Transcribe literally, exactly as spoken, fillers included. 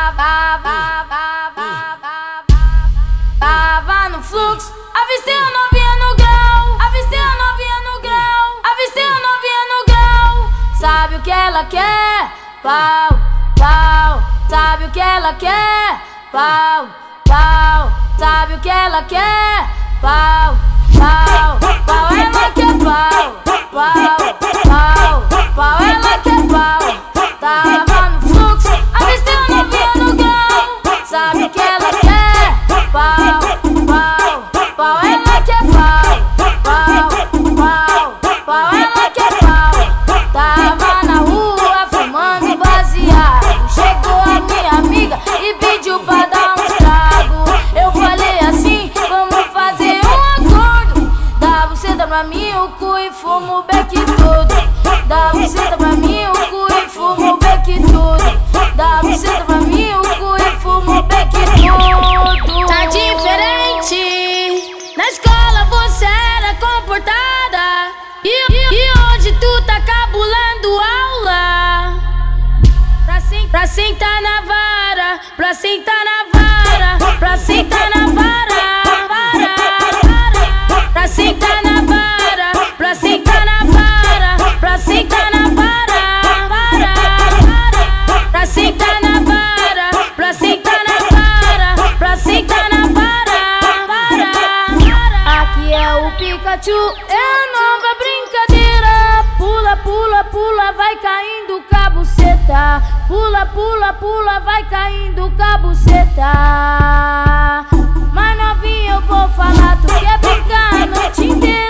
Tava no fluxo, avistei a novinha no grau, avistei a novinha no grau, avistei a novinha no grau. Sabe o que ela quer? Pau, pau. Sabe o que ela quer? Pau, pau. Sabe o que ela quer? Pau, pau, pau. Ela quer pau, pau, pau, pau. Ela quer pau. Tava no fluxo, avistei a novinha no grau. Sabe o que ela quer? Pau, pau, pau. Ela quer pau, pau, pau, pau. Ela quer pau. Tava na rua fumando baseado. Chegou a minha amiga e pediu pra dar um trago. Eu falei assim, vamos fazer um acordo. Dá buceta pra mim o cu e fumo o beck todo. Dá buceta pra mim o cu e fumo o beck todo. Dá buceta pra mim o cu e fumo o beck todo. Tá diferente. Na escola você era comportada E, e, e hoje tu tá cabulando aula. Pra, sen, pra sentar na vara, pra sentar na vara, pra sentar na vara, vara, vara. Pra sentar na vara, pra sentar na vara, pra sentar na vara, vara, vara. Pra sentar na vara, pra sentar na vara, pra sentar na vara, vara, vara. Aqui é o Pikachu, é nova brincadeira. Pula, pula, pula, vai caindo com a buceta. Pula, pula, pula, vai caindo com a buceta. Mas novinha eu vou falar, tu quer brincar a noite inteira.